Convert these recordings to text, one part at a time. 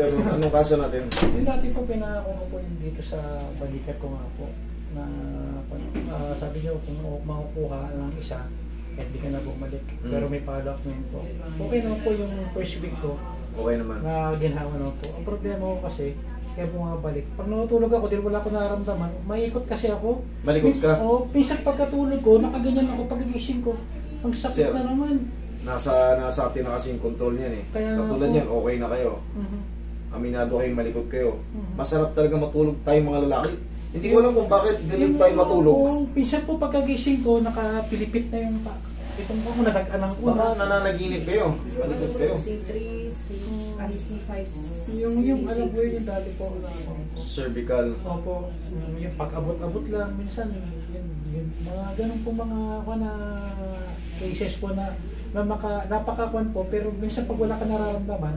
after nun? Anong kaso natin? Yung dati po pinako ko po yung dito sa balikat ko nga po na sabi niyo kung makukuha ng isa kahit di ka na bumalik pero may follow-up na yun po. Okay naman po yung first week ko Okay naman. na ginhawa naman po. Ang problema ko kasi kaya bumabalik. Pag natutulog ako, dahil wala ko nararamdaman, maikot kasi ako. Malikot ka? Oo, pinsan pagkatulog ko, nakaganyan ako pagkagising ko. Ang sakit Sir, na naman. Nasa atin na kasi yung control niyan eh. Kaya Katulad ako, yan, okay na kayo. Aminado kayo, malikot kayo. Masarap talaga matulog tayong mga lalaki. Hindi ko alam kung bakit ganun tayo matulog. Pinsan po pagkagising ko, nakapilipit na yung itong ako nagag-alang ko. Baka nananaginip kayo. Malikot kayo. C3, C5, Yung alam ko yun yung dati po. Cervical. Opo, yung pag-abot-abot lang, minsan, yun, mga ganun po mga na cases po na napakakuan po, pero minsan pag wala ka nararamdaman,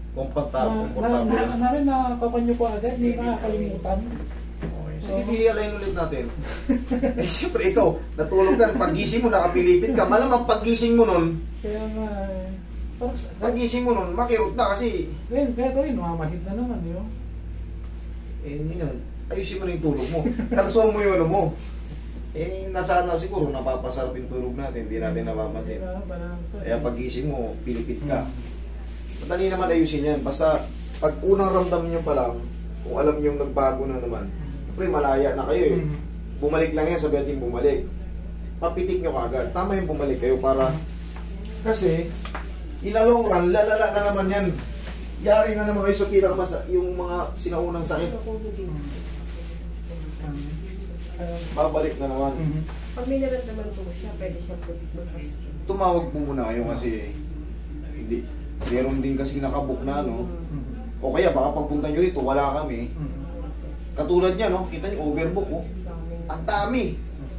nakakakuan nyo po agad, hindi nakakalimutan. Sige, hialayin ulit natin. Eh, siyempre ikaw, natulog ka, pag-gising mo, nakapilipit ka, malamang pag-gising mo nun, Kaya nga, pag-gising mo nun, makirot na kasi, kaya ito rin, mamahid na naman, yun. hindi nga, ayusin mo na yung tulog mo. Kalsuan mo yung ano mo. Eh, nasana siguro, napapasarap yung tulog natin, hindi natin napapansin. Kaya pag-gising mo, pilipit ka. Madali naman ayusin yan. Basta, pag unang ramdam nyo pa lang, kung alam nyo nagbago na naman, siyempre malaya na kayo eh. Bumalik lang yan, sabi natin bumalik. Papitik nyo kagad. Tama yung bumalik kayo para, kasi, in a long run, lalala na naman yan. Yari na naman kayo sa pinakamas yung mga sinaunang sakit. Babalik na naman. Pag may naman po siya, pwede siya bukas. Tumawag po muna kayo kasi hindi. Meron din kasi nakabook na ano. O kaya baka pagpunta nyo rito, wala kami. Katulad niya, no? Kita niyo, overbook, oh. Ang dami.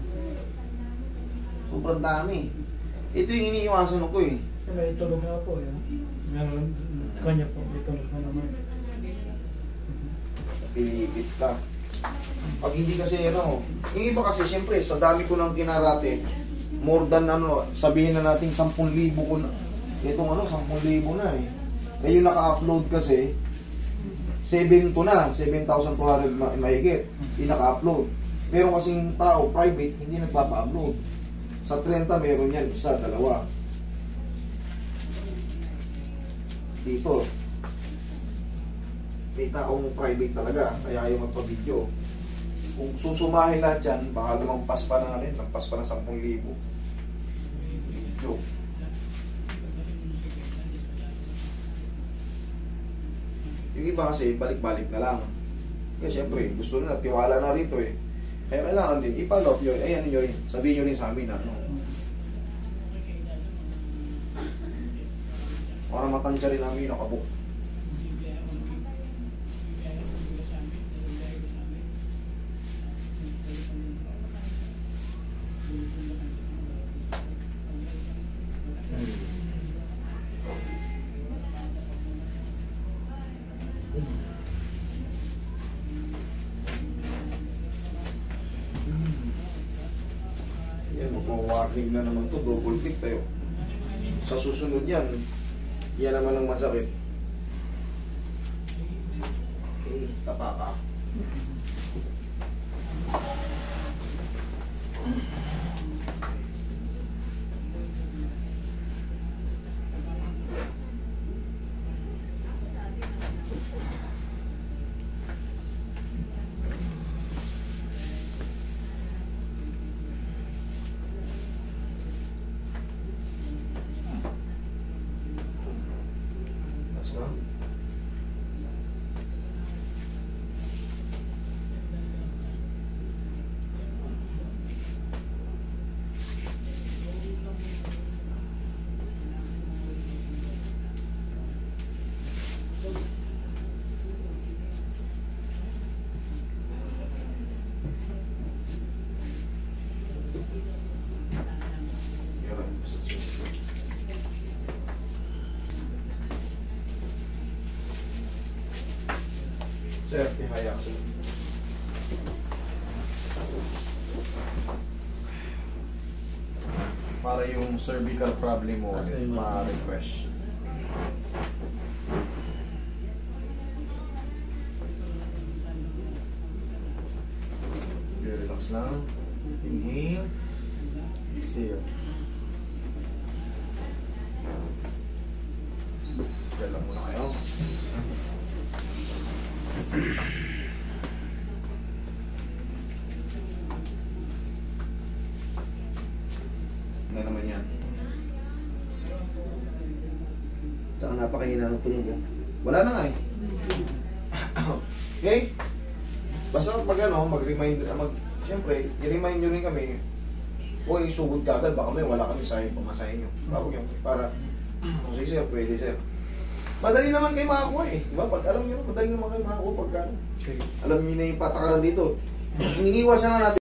Sobrang dami. Ito yung iniiwasan ko eh. May tulog nga po, yun. Meron, kanya po, may tulog na naman. Pilipit ka. Pag hindi kasi ano, yung iba kasi siyempre sa dami ko nang kinarate, more than ano, sabihin na natin 10,000 ko na. Itong ano, 10,000 na eh. Eh yung naka-upload kasi 7 to na, 7,200 mahigit. Yung naka-upload. Meron kasing tao, private, hindi nagpapa-upload. Sa 30 meron yan, isa, dalawa. Dito, may taong private talaga, kaya ayaw magpa-video. Kung susumahin lahat yan, baka lumampas pa na rin, lampas pa na 10,000 video. Yung iba kasi, balik-balik na lang. Kaya syempre, gusto na, tiwala na rito eh. Kaya kailangan din, ipalop yun, ayan nyo rin, sabihin nyo rin sa amin na, ano. Para matansya rin namin yung nakabuk. Yan, magpawarning na naman to, double click tayo. Sa susunod yan, yan naman ang masakit. Okay, tapa ka. Sir, ihaya ko sila. Para yung cervical problem mo, ma-refresh. Relax lang. Inhale. Exhale. Diyan lang muna kayo. Ano naman yan? Tsaka napakahina ng tunog mo. Wala na nga eh. Okay? Basta pag ano, mag-remind, siyempre, i-remind nyo rin kami, uy, sugod ka agad, baka may wala kami sa'yo, pamasahin nyo. Tawag yun, para, sige sir, pwede sir. Madali naman kayo makakuha eh. Diba? Pag alam nyo, madali naman kayo makakuha pagka, alam nyo na yung patakaran dito. Iniiwasan na natin.